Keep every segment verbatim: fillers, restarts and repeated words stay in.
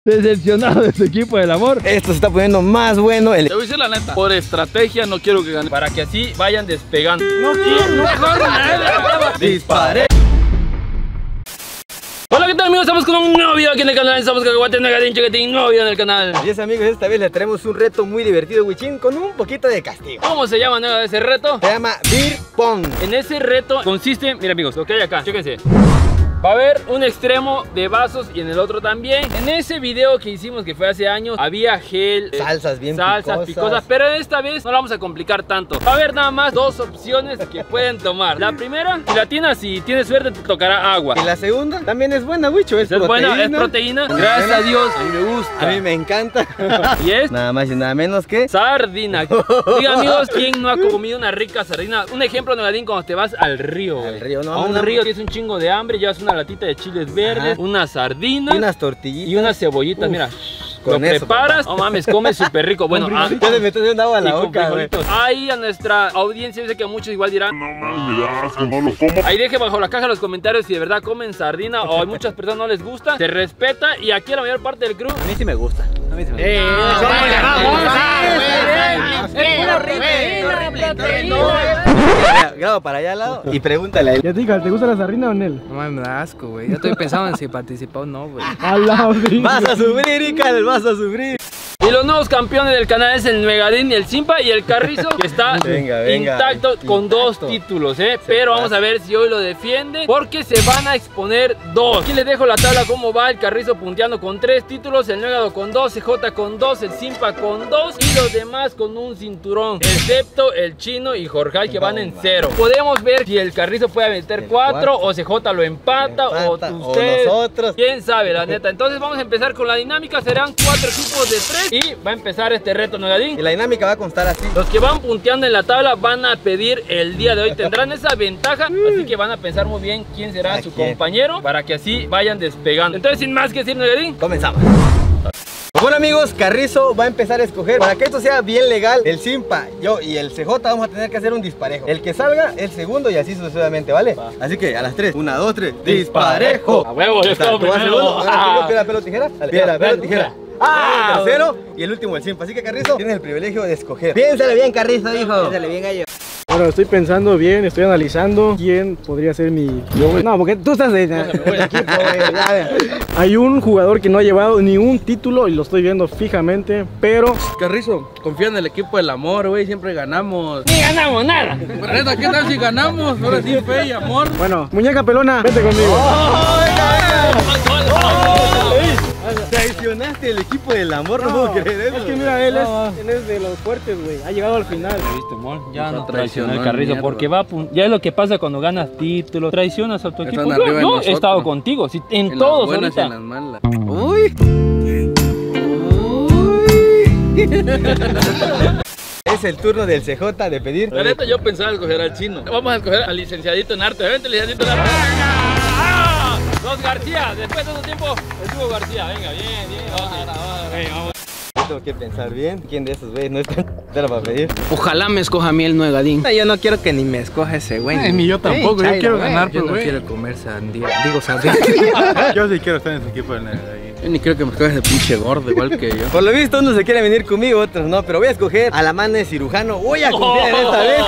decepcionado de su equipo del amor. Esto se está poniendo más bueno. El... Te voy a decir la neta, por estrategia no quiero que gane, para que así vayan despegando. No quiero, mejor nada. Disparé. Hola, ¿qué tal, amigos? Estamos con un nuevo video aquí en el canal. Estamos con Cacahuate, Negadín, Chiquitín, nuevo video en el canal. Y es, amigos, esta vez le traemos un reto muy divertido, Wichín, con un poquito de castigo. ¿Cómo se llama, Nega, ese reto? Se llama Beer Pong. En ese reto consiste, mira, amigos, lo que hay acá, chéquense. Va a haber un extremo de vasos y en el otro también. En ese video que hicimos, que fue hace años, había gel, salsas bien salsas picosas. picosas, pero esta vez no la vamos a complicar tanto. Va a haber nada más dos opciones que pueden tomar. La primera, si la tienes, si tienes suerte, te tocará agua. Y la segunda también es buena, Wicho, es, Es proteína. buena, es proteína. Gracias a Dios, a mí me gusta. A mí me encanta. Y es nada más y nada menos que sardina. Diga, amigos, ¿quién no ha comido una rica sardina? Un ejemplo, Negadín, cuando te vas al río, al güey. río, no, a un no, río, tienes un chingo de hambre, llevas una latita de chiles verdes, ajá, una sardina y unas tortillitas y unas cebollitas. Uf, mira, con lo eso, preparas, papá. No mames, come súper rico. Bueno, ah, ya le metes un agua a la boca, güey. Ahí a nuestra audiencia, yo sé que muchos igual dirán, no mames, no lo como. Ahí deje bajo la caja los comentarios si de verdad comen sardina o a muchas personas no les gusta. Se respeta y aquí a la mayor parte del crew, a mí sí me gusta. A mí sí me gusta. Eh, Grabo para allá al lado y pregúntale a él. Ya te diga, ¿te gusta la sardina o Nel? No mames, me da asco, güey. Yo estoy pensando en si participar o no, güey. Al lado, sí. Vas a sufrir, Ical, vas a sufrir. Y los nuevos campeones del canal es el Negadín y el Simpa y el Carrizo, que está venga, venga, intacto con intacto. dos títulos, ¿eh? Pero vamos a ver si hoy lo defiende, porque se van a exponer dos. Aquí les dejo la tabla cómo va. El Carrizo punteando con tres títulos, el Negado con dos, C J con dos, el Simpa con dos y los demás con un cinturón, excepto el Chino y Jorge, que van en cero. Podemos ver si el Carrizo puede meter cuatro o C J lo empata, empata o ustedes, o nosotros. Quién sabe, la neta. Entonces vamos a empezar con la dinámica. Serán cuatro equipos de tres y va a empezar este reto, Negadín. Y la dinámica va a constar así. Los que van punteando en la tabla van a pedir el día de hoy. Tendrán esa ventaja, así que van a pensar muy bien quién será ¿A su quién? compañero para que así vayan despegando. Entonces, sin más que decir, Negadín, comenzamos. Bueno, amigos, Carrizo va a empezar a escoger. Para que esto sea bien legal, el Simpa, yo y el C J vamos a tener que hacer un disparejo. El que salga, el segundo y así sucesivamente, ¿vale? Va. Así que a las tres, una, dos, tres, disparejo. A huevo, yo Está, tú vas primero. segundo, ahora tú, piedra, pelo, tijera. Dale, piedra, pelo, tijera. Ah, el tercero y el último el Simpa. Así que, Carrizo, tienes el privilegio de escoger. Piénsale bien, Carrizo, hijo. Piénsale bien, gallo. Bueno, estoy pensando bien, estoy analizando quién podría ser mi... Yo, güey. No, porque tú estás en el equipo, güey. Ya, hay un jugador que no ha llevado ni un título y lo estoy viendo fijamente, pero... Carrizo, confía en el equipo del amor, güey. Siempre ganamos. ni ganamos nada. Neta, ¿qué tal si ganamos? Ahora sí, fe y amor. Bueno, muñeca pelona, vete conmigo. Traicionaste el equipo del amor, no, puedo creer eso. Es que mira, él es, él es de los fuertes, güey. Ha llegado al final. ¿Viste, amor? Ya no traicionó traicionó el el Carrizo, mierda. porque va a pun- ya es lo que pasa cuando ganas títulos, traicionas a tu Están equipo. arriba Yo, de yo he nosotros. estado contigo, sí, en, En todos las buenas y ahorita. en las malas. Uy. Es el turno del C J de pedir. La neta, yo pensaba escoger al Chino. Vamos a escoger al licenciadito en arte. Vente, licenciadito en arte. ¡Ah! Los García, después de un tiempo estuvo García. Venga, bien, bien. Vamos, venga, vamos. Yo tengo que pensar bien quién de esos güeyes no está para pedir. Ojalá me escoja a mí el Negadín. Yo no quiero que ni me escoja ese güey. Ay, ni yo tampoco, yo quiero ganar, Yo pues, no güey. quiero comer sandía. Digo sandía. Yo sí quiero estar en su equipo de Negadín. Yo ni quiero que me escoja ese pinche gordo igual que yo. Por lo visto, unos se quieren venir conmigo, otros no. Pero voy a escoger a la mano de cirujano. Voy a confiar en esta vez.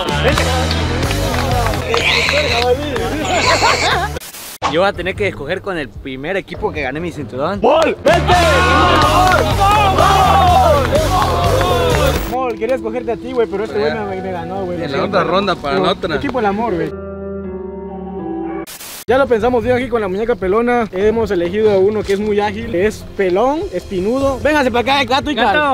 Yo voy a tener que escoger con el primer equipo que gané mi cinturón. ¡Mol! ¡Vete! Mol, quería escogerte a ti, güey, pero este güey me, me ganó, güey. En la otra ronda para la otra. Equipo del amor, güey. Ya lo pensamos bien aquí con la muñeca pelona. Hemos elegido a uno que es muy ágil, que es pelón, espinudo. Véngase para acá, gato y cal.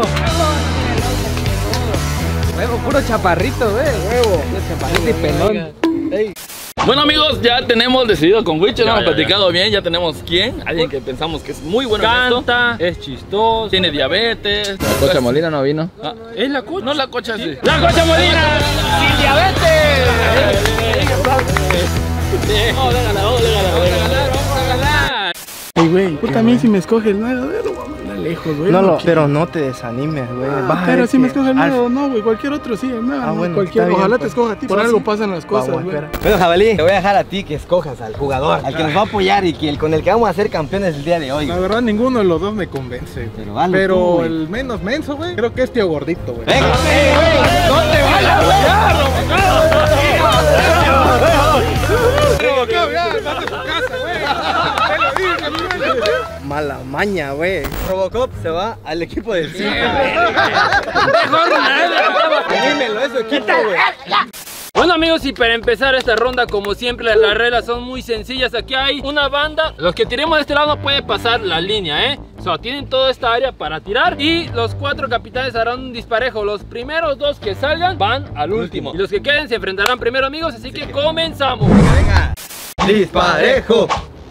Huevo, puro chaparrito, güey. Huevo. Chaparrito y pelón. Ey. Bueno, amigos, ya tenemos decidido con Wicho, Ya, hemos ya, platicado bien, ya tenemos quién, alguien que pensamos que es muy bueno en esto. Canta, es chistoso, tiene diabetes. La Cocha Molina no vino. Ah, ¿es la cocha? No, la cocha sí. ¡La Cocha Molina! ¡Sin diabetes! ¡Vamos a ganar, vamos a ganar, vamos a ganar! Ey, güey, tú también si me escoges, no, a ver, lo voy a mandar. lejos, güey. No, no lo, quiero. pero no te desanimes, güey. Ah, Vas a pero ver si me que escoge el al- nuevo, no, güey. Cualquier otro sí, no. Ah, no, bueno, cualquier, está bien, ojalá pues. te escoja a ti. Por Pues algo sí. pasan las cosas, Vamos, güey. espera. Bueno, Jabalí, te voy a dejar a ti que escojas al jugador, al que nos va a apoyar y que el, con el que vamos a ser campeones el día de hoy. La verdad, ninguno de los dos me convence, güey. Pero hazlo Pero tú, güey. el menos menso, güey, creo que es Tío Gordito, güey. Venga, ¡No te vayas, güey! ¡Ya, Robocop, ya, vete a tu casa, güey. Te lo dije, Mala maña, güey. Robocop se va al equipo del Simpa. Mejor nada. Anímelo, es su equipo, güey. Bueno amigos, y para empezar esta ronda, como siempre, las reglas son muy sencillas. Aquí hay una banda. Los que tiremos de este lado no pueden pasar la línea, ¿eh? O sea, tienen toda esta área para tirar. Y los cuatro capitanes harán un disparejo. Los primeros dos que salgan van al último. Y los que queden se enfrentarán primero, amigos. Así que comenzamos. Venga. Disparejo.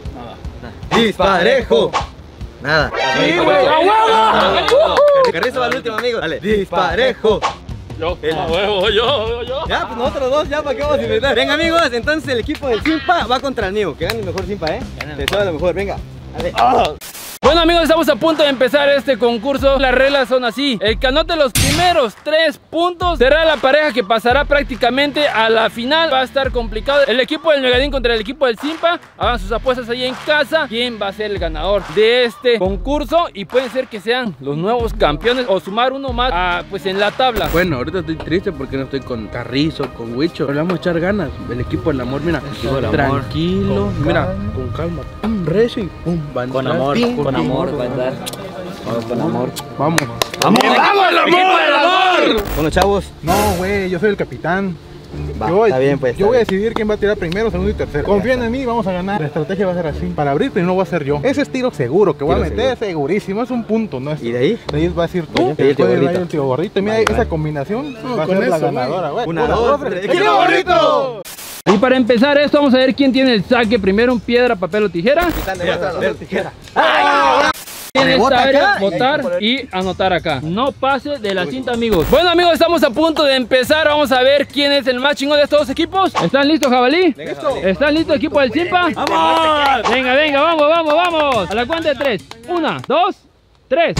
Disparejo. Nada. ¡Sí, güey! ¡A huevo! Carrizo va al último, amigo. Dale. Disparejo. Yo, a huevo, yo, yo. Ya, pues nosotros dos, ya, ¿para qué vamos a inventar? Venga, amigos, entonces el equipo del Simpa va contra el mío. Que gane el mejor Simpa, ¿eh? Te sabe lo mejor, venga. Dale. Bueno amigos, estamos a punto de empezar este concurso. Las reglas son así: el que anote los primeros tres puntos será la pareja que pasará prácticamente a la final. Va a estar complicado. El equipo del Megadín contra el equipo del Simpa. Hagan sus apuestas ahí en casa. ¿Quién va a ser el ganador de este concurso? Y pueden ser que sean los nuevos campeones o sumar uno más a, pues en la tabla. Bueno, ahorita estoy triste porque no estoy con Carrizo, con Huicho. Pero le vamos a echar ganas. El equipo del amor, mira, tranquilo, Con mira, calma. con calma. Pum, recio y pum, va a Con entrar. amor, Pim, con pim, amor pum. va a entrar. Con amor. Vamos. ¡Vamos! ¡Vamos, el equipo del amor! Bueno, chavos. No, güey, yo soy el capitán. Va, yo, está bien, pues, Yo está voy a bien. decidir quién va a tirar primero, segundo y tercero. Confíen en mí, vamos a ganar. La estrategia va a ser así. Para abrir primero voy a ser yo. Ese es tiro seguro que voy a Tiro meter, segurísimo. Es un punto, ¿no? Es, ¿Y de ahí? de ahí va a decir tú. Y el tío después va a ir Gordito. el tío Gordito. Mira, Vale, esa vale. combinación No, va a con ser la eso, güey. ganadora, güey. Una, dos, tres. ¡Equipo Gordito! Y para empezar esto, vamos a ver quién tiene el saque primero. Un piedra, papel o tijera. Tijera. En esta Rebota área, acá. votar y anotar acá. No pase de la cinta, amigos. Bueno, amigos, estamos a punto de empezar. Vamos a ver quién es el más chingón de estos dos equipos. ¿Están listos, Jabalí? ¿Listo? ¿Están listos, equipo del Simpa? ¡Vamos! Venga, venga, vamos, vamos, vamos. A la cuenta de tres. Una, dos, tres.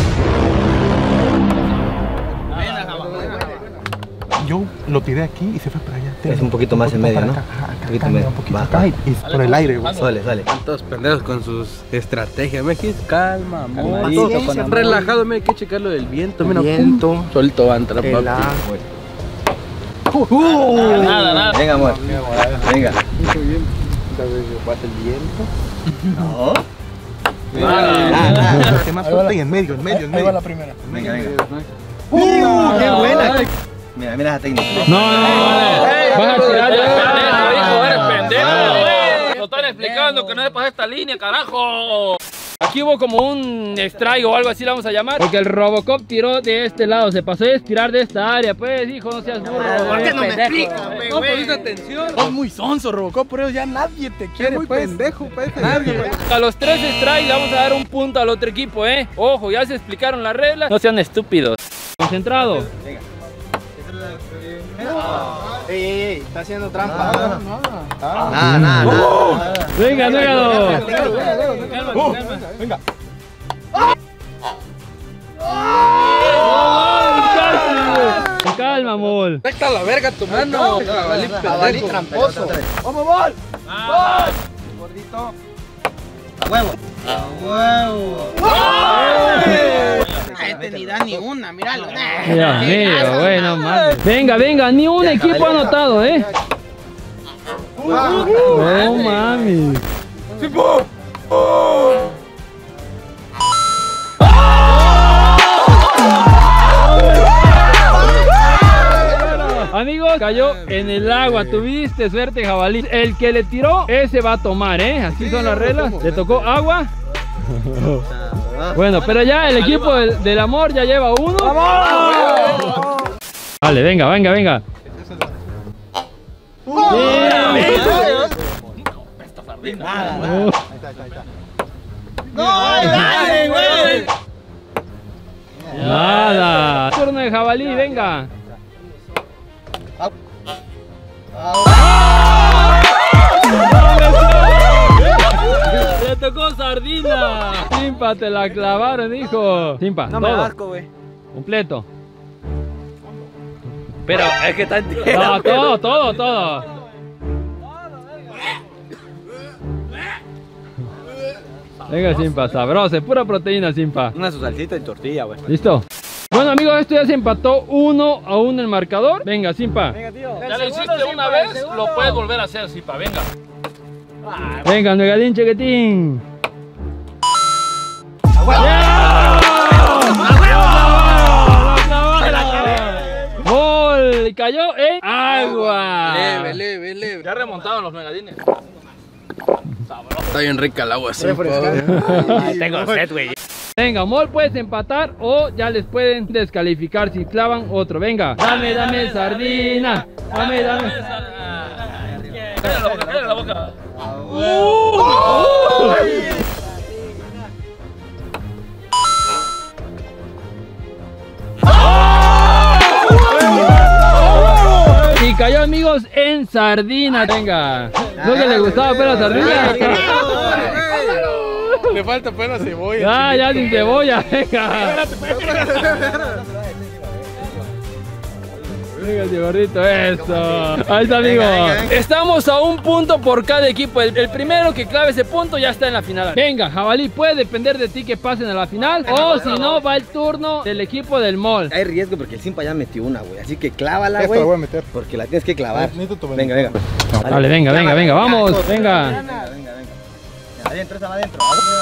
Yo lo tiré aquí y se fue para allá. Es un poquito más en medio, para ¿no? acá, ajá, acá, Un poquito acá, medio. un poquito Va, acá va. y y por el aire, güey. Sale, sale. Todos pendejos con sus estrategias. Mejis, calma, amor. Calmadito, Todo con amor. relajado, mira, hay que checar lo del viento. Mira, Viento. pum, solito va a entrar, El papi. agua. Nada, nada. Venga, amor. Venga. Pasa el viento. No. Nada. El tema suelta y en medio, en medio, en medio. la primera. Venga, venga. ¡Uh! ¡Qué buena! Mira, mira esa técnica. No, no, no. Vas a tirar de pendejo, hijo. Eres pendejo. Lo están explicando que no se pasa esta línea, carajo. Aquí hubo como un strike o algo así, lo vamos a llamar. Porque el Robocop tiró de este lado. Se pasó a tirar de esta área. Pues, hijo, no seas burro. ¿Por qué no me Pendejo. explicas, No pusiste atención. Es muy sonso, Robocop, por eso ya nadie te quiere, Muy pues. pendejo, pues. A los tres strikes le vamos a dar un punto al otro equipo, ¿eh? Ojo, ya se explicaron las reglas. No sean estúpidos. Concentrado. Ey, ey, ey, está haciendo trampa. Nada, nada, nada. Venga, venga. Venga. Con calma, mol. Recta la verga tu mano. Jabalí, Jabalí pendejo. tramposo. ¡Vamos, Bol! ¡Gordito! ¡A huevo! ¡A huevo! Este ni da ni una, míralo. Dios mío, bueno, mames. Venga, venga, ni un equipo anotado, ¿eh? No mami. Amigos, cayó en el agua. Tuviste suerte, Jabalí. El que le tiró, ese va a tomar, ¿eh? Así son las reglas. Le tocó agua. Bueno, pero ya el equipo del, del amor ya lleva uno. Vale, venga, venga, venga. Nada. Turno de Jabalí, venga. Le tocó sardina. Sin Simpa, te la clavaron, hijo. Simpa, No me todo. asco, güey. Completo. Pero es que está entero. No, todo, todo, todo. Venga, Simpa, sabroso, pura proteína, Simpa. Una su salsita y tortilla, güey. ¿Listo? Bueno, amigos, esto ya se empató uno a uno el marcador. Venga, Simpa. Venga, tío. Ya lo hiciste una vez, lo puedes volver a hacer, Simpa, venga. Venga, Negadín, Chequetín. ¡Gol! Y cayó en agua. Leve, leve, leve. Ya remontaron los Negadines. Está bien rica el agua, sí. Ay, tengo sed, güey. Venga, Mol, puedes empatar o ya les pueden descalificar si clavan otro. Venga. Dame, dame sardina. Dame, dame. Cállate la boca, cállate la boca. Y cayó, amigos, en sardina. Venga. ¿No que le gustaba pero la sardina? Le falta apenas cebolla. Ya, ya sin cebolla, venga. Venga, gordito, eso. Ahí está, amigo. Estamos a un punto por cada equipo. El, el primero que clave ese punto ya está en la final. Venga, Jabalí, puede depender de ti que pasen a la final. O si no, va el turno del equipo del Mol. Hay riesgo porque el Simpa ya metió una, güey. Así que clávala, Esta güey. la voy a meter. Porque la tienes que clavar. Necesito tu Venga, venga. Dale, venga, venga, venga, vamos, venga. Venga, venga, venga. Adentro, esa va adentro.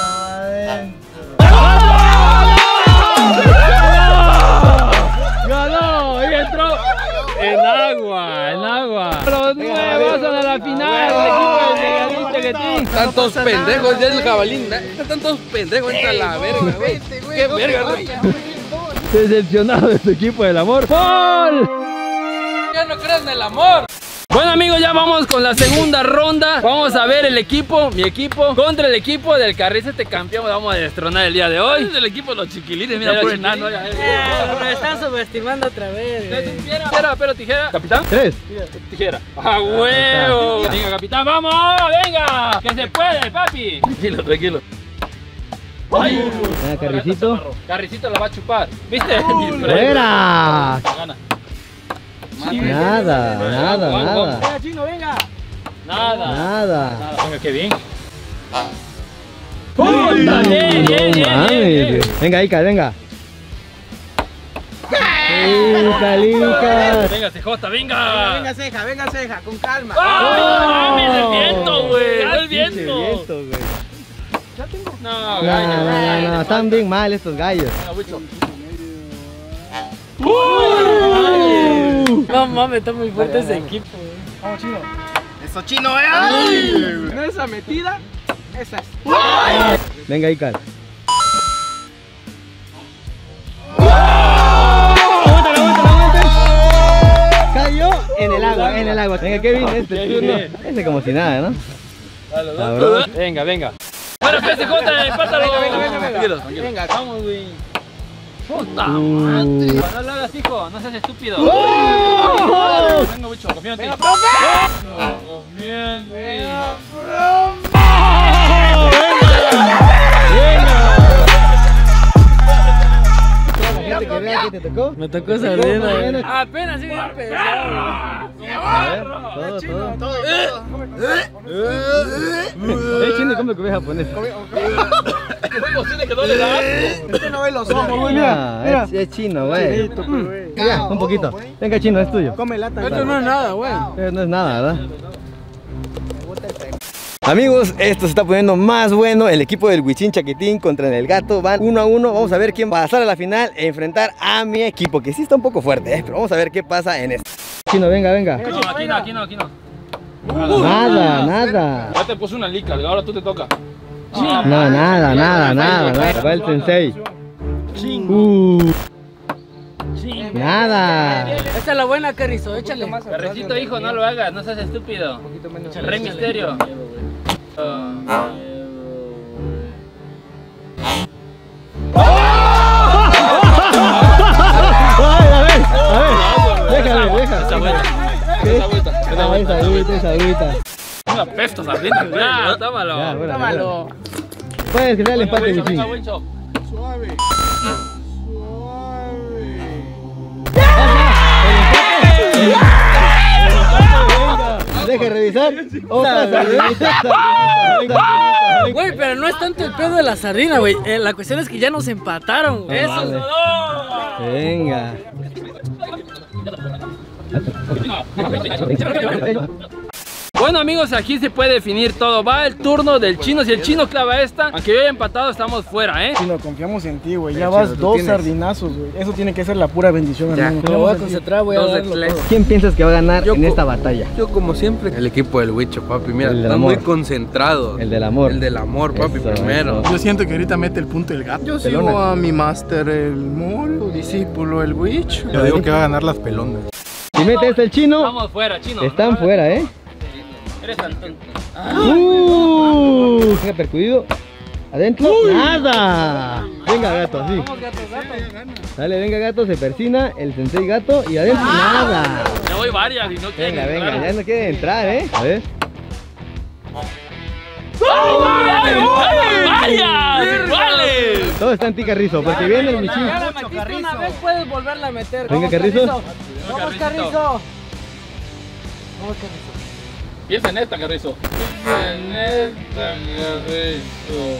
¡Ganó! Y entró en agua, en agua. Los nuevos son a la final. El equipo del Negadín, Chequetín. Están todos pendejos, ya el jabalín. Están todos pendejos, entra la verga, güey. Qué verga, güey. Decepcionado de su equipo del amor. ¡Gol! Ya no creas en el amor. Bueno, amigos, ya vamos con la segunda ronda. Vamos a ver el equipo, mi equipo, contra el equipo del Carrizo, este campeón. Vamos a destronar el día de hoy. Es el equipo de los chiquilines, mira, por enano. Me están subestimando otra vez. Tijera, pero tijera. ¿Capitán? Tres. Tijera. ¡A huevo! Venga, capitán, vamos, venga. Que se puede, papi. Tranquilo, tranquilo. Ay. Venga, Carricito. Carricito la va a chupar. ¿Viste? ¡Fuera! Gana. Nada, nada, Vamos, nada. vamos. Venga, Chino, venga. Nada. Nada. Nada. Venga, qué bien. ¡Bien, bien, bien, bien, bien! Venga, Ica, venga. Ica, Ica. Venga, C J, venga. Venga, ceja, venga, ceja, con calma. ¡Ah! ¡Mames, el viento, güey! ¡El Pinche viento! viento, güey. No, No, no, no, no, están bien mal estos gallos. No mames, está muy fuerte ese equipo. Vamos, Chino. Eso, Chino, eh. No esa metida, esa es. Venga, Ica. Cayó en el agua, en el agua. Venga, Kevin, este turno. Este como si nada, ¿no? Sabroso. Venga, venga. Bueno, P S J, empátalo. Venga, venga, venga. Tranquilo, tranquilo. Venga, vamos, güey. ¡Puta! Uh. No lo hagas, hijo, no seas estúpido. Venga, bicho, confía en ti. Confía en ti. Gente que vea que te tocó. Me tocó sardina. Bueno. Apenas sí bien pesado. A ver, todo, todo. Eh, Chino, come comida japonesa. ¿Cómo es posible que no le da asco? Usted no ve los ojos, güey. Mira, es, es chino, güey. Mira, un poquito. Venga, Chino, es tuyo. Come lata. Esto no es nada, güey. Eh, No es nada, ¿verdad? Amigos, esto se está poniendo más bueno. El equipo del Huichín Chaquetín contra el Gato van uno a uno. Vamos a ver quién va a pasar a la final e enfrentar a mi equipo, que sí está un poco fuerte, ¿eh? Pero vamos a ver qué pasa en esto. Chino, venga, venga. No, aquí no, aquí no, aquí no. Nada, nada. Ya te puse una lica, ahora tú te toca. No, nada, nada, nada, nada. Va el sensei. Uh, nada. Esta es la buena, Carrizo, échale. Perrecito, hijo, no lo hagas, no seas estúpido. Rey Misterio. Ay, a ver, a ver. Déjame, déjame. Esa vuelta. Esa vuelta. Esa Ah, esa agüita, esa agüita. Una pesto, sardina. Ya, Ya, tómalo. bueno, Tómalo. puedes, que sea el empate, Venga, Wichín. venga, Wicho. Suave. Deja revisar. Otra sardinita. Güey, pero no es tanto el pedo de la sardina, güey. Eh, la cuestión es que ya nos empataron. Eso. Vale. Venga. Bueno amigos, aquí se puede definir todo. Va el turno del chino. Si el chino clava esta, aunque yo haya empatado, estamos fuera, ¿eh? Chino, confiamos en ti, güey. Ya Chino, vas tú dos tienes. sardinazos, güey. Eso tiene que ser la pura bendición, hermano. Me voy a concentrar, voy a Dos de darlo tres. todo. ¿Quién piensas que va a ganar Yo en co- esta batalla? Yo como siempre, el equipo del Wicho, papi. Mira, El del están amor. muy concentrados. El del amor. El del amor, papi, Eso, primero. eso. Yo siento que ahorita mete el punto el gato. Yo Pelona. sigo a mi máster, el Mol, tu discípulo, el Witch. Yo digo que va a ganar las pelonas. Si mete este el chino, Estamos fuera, chino. están fuera, ¿eh? Eres tan- Uh, venga, percudido. Adentro, nada. Venga, gato, así. Dale, venga, gato, se persina el sensei gato y adentro, nada. Ya voy varias y no quieren Venga, venga, entrar. ya no quiere entrar, ¿eh? A ver. ¡Varias! ¡Iguales! Todo está en ti, Carrizo, porque viene el Michín. Ya la metiste una vez, puedes volverla a meter. Venga, Vamos, Carrizo. Vamos, Carrizo. Vamos, Carrizo. Piensa en esta, Carrizo. En esta, Carrizo.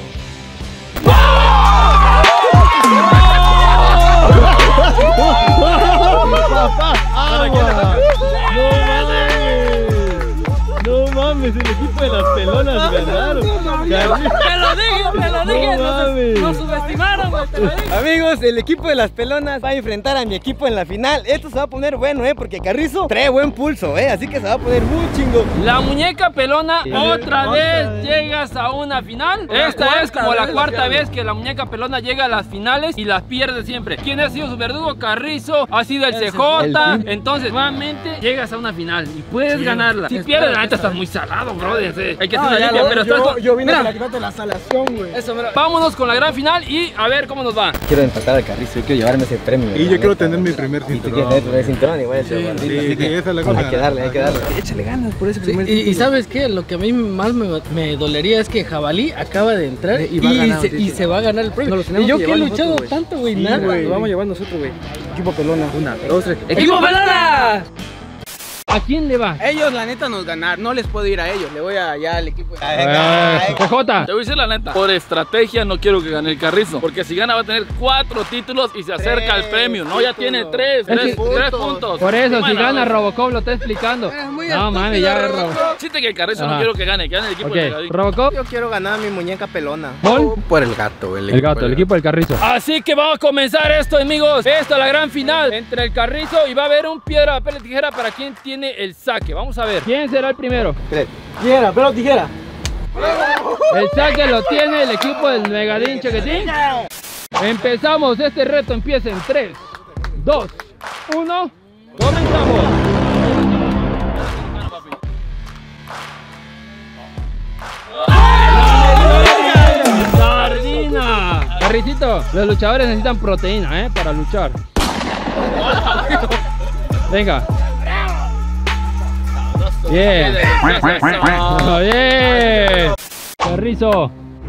No mames, el equipo de las pelonas ganaron. Te lo dije, te lo dije. No Nos, mames. nos subestimaron, güey. Te lo dije. Amigos, el equipo de las pelonas va a enfrentar a mi equipo en la final. Esto se va a poner bueno, eh, porque Carrizo trae buen pulso, eh, así que se va a poner muy chingo. La muñeca pelona, otra vez llegas a una final. Esta es como la cuarta vez que la muñeca pelona llega a las finales y las pierde siempre. ¿Quién ha sido su verdugo? Carrizo, ha sido el C J. Entonces, nuevamente llegas a una final y puedes ganarla. Si pierdes, la neta estás muy salado, brother. Sí. Hay que hacer una limpia, pero estás Yo, con- yo vine Mira, para quitarte la salación, güey. Eso, mira. vámonos con la gran final y a ver cómo nos va. Quiero empatar al Carrizo, yo quiero llevarme ese premio. Y la yo quiero neta. tener mi primer Y tú cinturón. quieres tener tu primer cinturón igual ese gordito, sí, así sí, que esa es la cosa. hay que darle, hay que darle. Échale ganas por ese Sí, primer y, y ¿sabes qué? Lo que a mí más me, me dolería es que Jabalí acaba de entrar y, Y va a ganar se, un y título. se va a ganar el premio. Nos lo tenemos y yo que que he llevar luchado nosotros, güey. tanto, güey, Sí, nada. güey, lo vamos a llevar nosotros, güey. Equipo pelona. Una, dos, tres. ¡Equipo pelona! ¿A quién le va? Ellos, la neta, nos ganaron. No les puedo ir a ellos. Le voy allá al equipo. C J. Te voy a decir la neta. Por estrategia no quiero que gane el Carrizo. Porque si gana va a tener cuatro títulos y se acerca al premio. No, ya tiene tres. Tres, tres puntos. Por eso, si Bueno, gana Robocop, lo está explicando. No mames, ya Robocop. Chiste que el Carrizo no Ajá. quiero que gane. Que gane el equipo de Ok, Negadín. Robocop, Yo quiero ganar mi muñeca pelona. Paul, Por el gato, güey. el gato, el equipo del Carrizo. Así que vamos a comenzar esto, amigos. Esta es la gran final entre el Carrizo y va a haber un piedra, papel y tijera para quien tiene el saque. Vamos a ver. ¿Quién será el primero? Tijera, pero tijera. El saque lo tiene el equipo del Megadín Chaquetín. Empezamos, este reto empieza en tres, dos, uno, comenzamos. ¡Sardina! Carricito, los luchadores necesitan proteína, ¿eh? Para luchar. Venga. Bien. Oh, bien. Carrizo.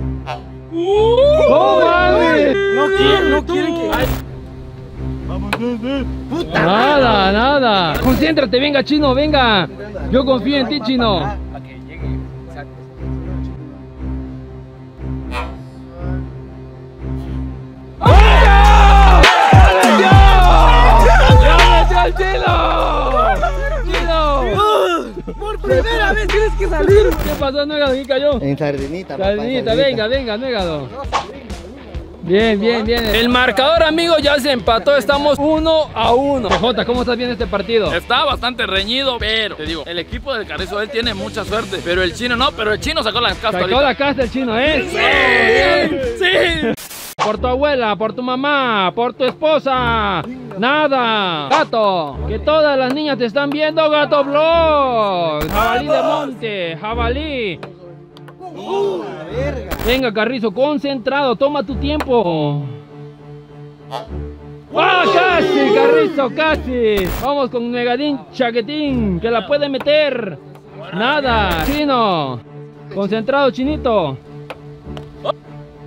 ¡Oh, mames! No quieren, no quieren que. Nada, nada. Concéntrate, venga, Chino, venga. Yo confío en ti, Chino. ¡Ya metió el Chino! ¡Chino! Por primera vez tienes que salir. ¿Qué pasó, Nuegado? ¿Quién cayó? En sardinita, papá, en Sardinita, sardinita. venga, venga, Nuegado. Bien, bien, bien. El marcador, amigos, ya se empató. Estamos uno a uno. C J, ¿cómo estás viendo este partido? Está bastante reñido, pero te digo, el equipo del Carrizo él tiene mucha suerte, pero el chino no, pero el chino sacó la casta Sacó ahorita. la casa el Chino, ¿eh? ¡Sí! ¡Sí! Por tu abuela, por tu mamá, por tu esposa. Nada. Gato, que todas las niñas te están viendo, Gato Vlog. Jabalí de monte, jabalí. Venga, Carrizo, concentrado, toma tu tiempo. ¡Ah, casi, Carrizo, casi! Vamos con Megadín Chaquetín, que la puede meter. Nada, Chino. Concentrado, Chinito.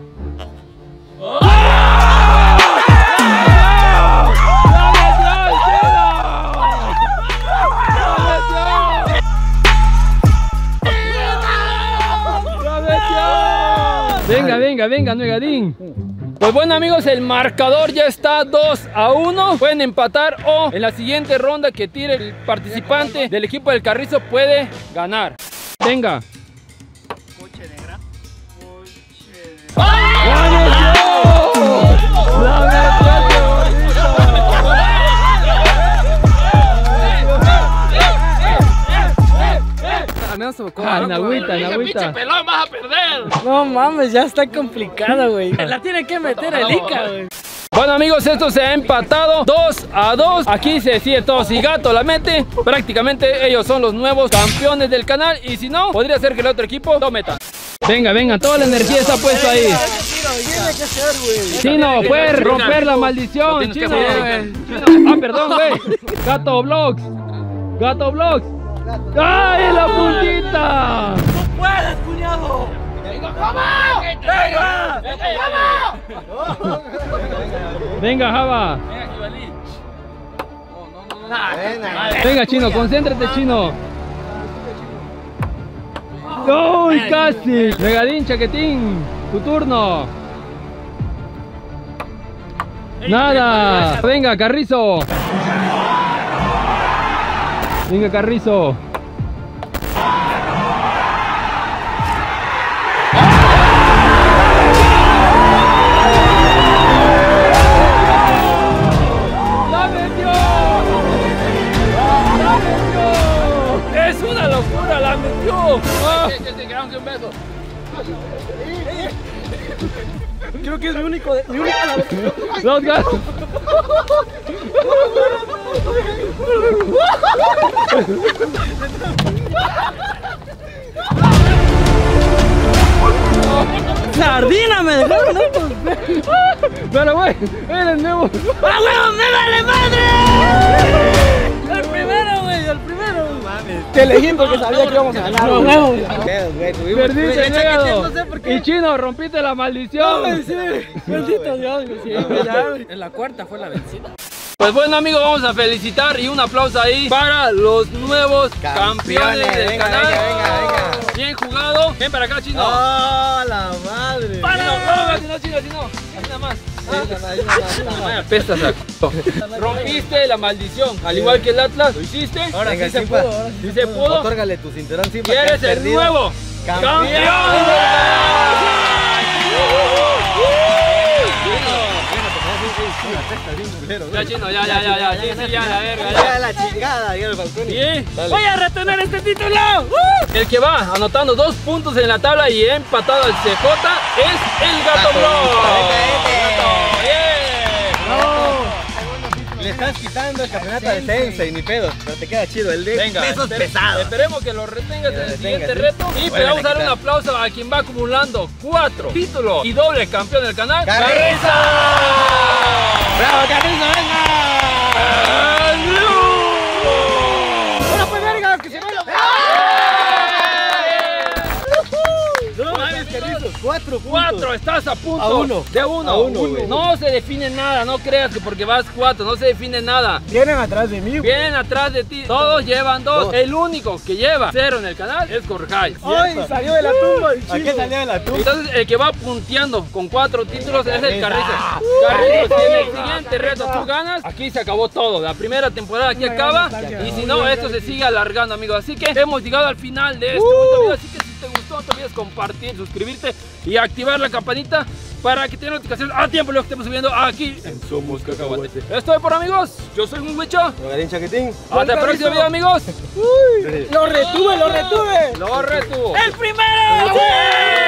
Venga, venga, Nuegadín. Pues bueno amigos, el marcador ya está dos a uno. Pueden empatar o en la siguiente ronda que tire el participante del equipo del Carrizo puede ganar. Venga. Coche negra. Al menos se tocó. Ah, en agüita, en agüita. pelón, vas a perder. No mames, ya está complicada, güey. La tiene que meter el Ica, güey. Bueno amigos, esto se ha empatado dos a dos. Aquí se decide todo. Si Gato la mete, prácticamente ellos son los nuevos campeones del canal. Y si no, podría ser que el otro equipo lo meta. Venga, venga, toda la energía está puesta ahí. Chino, puedes romper la maldición, Chino. Ah, perdón, güey. Gato Vlogs. Gato Vlogs. ¡Ay, la puntita! ¡No puedes, cuñado! ¡Venga, Java! ¡Venga! ¡Venga, Venga, Java. Venga, Jibalí. Venga, Chino, concéntrate, Chino. ¡Uy, casi! Regadín, Chaquetín, tu turno. Nada. Venga, Carrizo. Venga, Carrizo. ¡La metió! ¡La metió! ¡Es una locura! ¡La metió! ¡Ah! un beso! Creo que es mi único. Mi único Los gatos. ¡Sardina me dejaron estos! Pero güey, eres nuevo. ¡Ah, huevo, me vale madre! El primero, güey, el primero. Mames. Te elegí porque sabía que íbamos a ganar. No, huevo. Perdiste, negado. Y Chino, rompiste la maldición. No, sí. Bendito Dios, sí, ya. En la cuarta fue la vencida. Pues bueno amigos, vamos a felicitar y un aplauso ahí para los nuevos campeones, campeones del venga, canal. Venga, venga, venga. Bien jugado. Ven para acá, Chino. ¡Oh, la madre! ¡Para! No, si no, Chino, si no. Así nada más. Vaya, pesta, saco. Rompiste la maldición, al igual que el Atlas, lo hiciste. Ahora venga, sí se se pudo, pudo. ahora sí se pudo. Otórgale tu cinturón, sí, Y eres el perdido. Nuevo campeón. campeón. Ya, Chino, ya, ya, ya, ya, sí, sí, ya, la verga, ya. Ya la chingada, ya el balcón. Bien. Voy a retener este título. Uh. El que va anotando dos puntos en la tabla y empatado al C J es el Gato Vlog. Le estás quitando el campeonato al Sensei, ni pedo, pero te queda chido el de venga, pesos esper pesados. Esperemos que lo retengas en el siguiente ¿sí? reto. Y Bueno, vamos a dar un aplauso a quien va acumulando cuatro títulos y doble campeón del canal. ¡Carrizo! ¡Bravo, Carrizo, venga! ¡Ahora pues verga! ¡Que se vaya! No mames, Carrizo, cuatro puntos. Cuatro, estás a punto. A uno. De uno. A uno, uno. No se define nada, no creas que porque vas cuatro, no se define nada. Vienen atrás de mí. Vienen atrás de ti, todos llevan dos. Dos. El único que lleva cero en el canal es Corjai. ¡Ay! Salió de la tumba el ¿A qué chico. salió de la tumba? Entonces el que va punteando con cuatro títulos es el Carrizo. Carrizo, si en el siguiente reto tú ganas, aquí se acabó todo. La primera temporada aquí acaba y si no, esto se sigue alargando, amigos. Así que hemos llegado al final de este momento, amigos. Así que si te gustó, no te olvides compartir, suscribirte y activar la campanita para que tengas notificaciones a tiempo lo que estemos subiendo aquí en Somos Cacahuate. Esto es por amigos. Yo soy un Huicho. Rogarín Chaquetín. Hasta el próximo video, amigos. ¡Lo retuve, lo retuve! Lo retuvo. ¡El primero!